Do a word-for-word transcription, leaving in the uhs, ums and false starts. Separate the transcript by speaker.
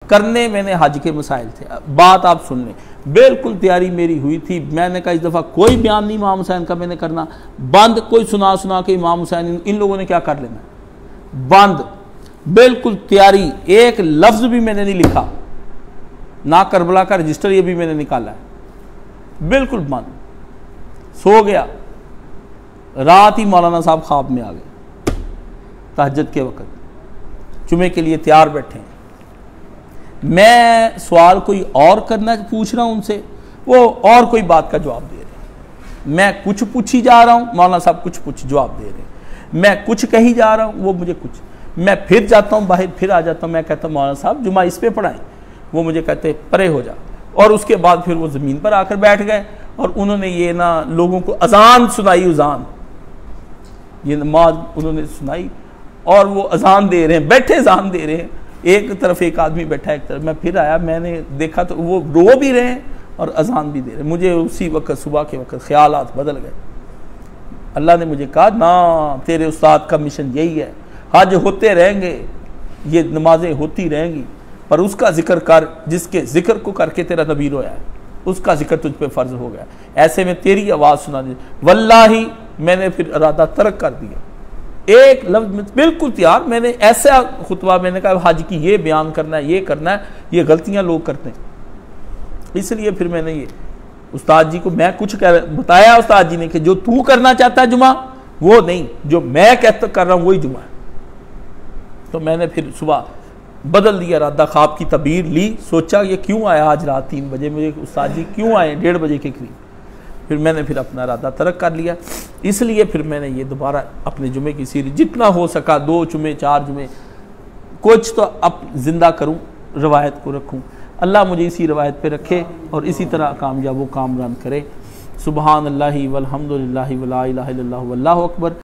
Speaker 1: करने मैंने हज के मसाइल थे। बात आप सुन लें, बिल्कुल तैयारी मेरी हुई थी। मैंने कहा इस दफ़ा कोई बयान नहीं इमाम हुसैन का मैंने करना, बंद कोई सुना सुना के इमाम हुसैन इन लोगों ने क्या कर लेना, बंद बिल्कुल तैयारी। एक लफ्ज़ भी मैंने नहीं लिखा, ना करबला का रजिस्टर ये भी मैंने निकाला है, बिल्कुल बंद। सो गया, रात ही मौलाना साहब ख्वाब में आ गए, तहज्जुद के वक़्त जुमे के लिए तैयार बैठे हैं। मैं सवाल कोई और करना पूछ रहा हूं उनसे, वो और कोई बात का जवाब दे रहे हैं। मैं कुछ पूछी जा रहा हूं, मौलाना साहब कुछ पूछ जवाब दे रहे हैं। मैं कुछ कही जा रहा हूं, वो मुझे कुछ। मैं फिर जाता हूं बाहर, फिर आ जाता हूं, मैं कहता हूं मौलाना साहब जुमा इस पे पढ़ाएं, वो मुझे कहते परे हो जा। और उसके बाद फिर वो ज़मीन पर आकर बैठ गए और उन्होंने ये ना लोगों को अजान सुनाई, अजान ये नमाज उन्होंने सुनाई और वो अजान दे रहे हैं, बैठे अजान दे रहे हैं। एक तरफ एक आदमी बैठा, एक तरफ मैं फिर आया, मैंने देखा तो वो रो भी रहे हैं और अजान भी दे रहे हैं। मुझे उसी वक्त सुबह के वक्त ख्यालात बदल गए। अल्लाह ने मुझे कहा ना, तेरे उस्ताद का मिशन यही है, हज होते रहेंगे, ये नमाजें होती रहेंगी, पर उसका जिक्र कर जिसके जिक्र को करके तेरा नबी रोया है, उसका जिक्र तुझ पे फर्ज हो गया। ऐसे में तेरी आवाज़ सुना दी। वल्लाही मैंने फिर इरादा तर्क कर दिया, एक लफ्ज़ बिल्कुल तैयार। मैंने ऐसा खुतबा, मैंने कहा हज की ये बयान करना है, ये करना है, ये गलतियां लोग करते हैं। इसलिए फिर मैंने ये उस्ताद जी को मैं कुछ कर बताया, उस्ताद जी ने कि जो तू करना चाहता है जुमा वो नहीं, जो मैं कहता कर रहा हूँ वही जुमा है। तो मैंने फिर सुबह बदल दिया इरादा, ख्वाब की तबीर ली, सोचा ये क्यों आया आज रात तीन बजे मुझे उस्ताद जी क्यों आए डेढ़ बजे के करीब। फिर मैंने फिर अपना इरादा तर्क कर लिया। इसलिए फिर मैंने ये दोबारा अपने जुमे की सीरीज जितना हो सका, दो जुमे चार जुमे कुछ तो अब जिंदा करूं, रवायत को रखूं। अल्लाह मुझे इसी रवायत पे रखे और इसी तरह कामयाब व कामरान करे। सुबहान अल्लाहि वल्हम्दुलिल्लाहि वला इलाहा इल्लल्लाहु वल्लाहु अकबर।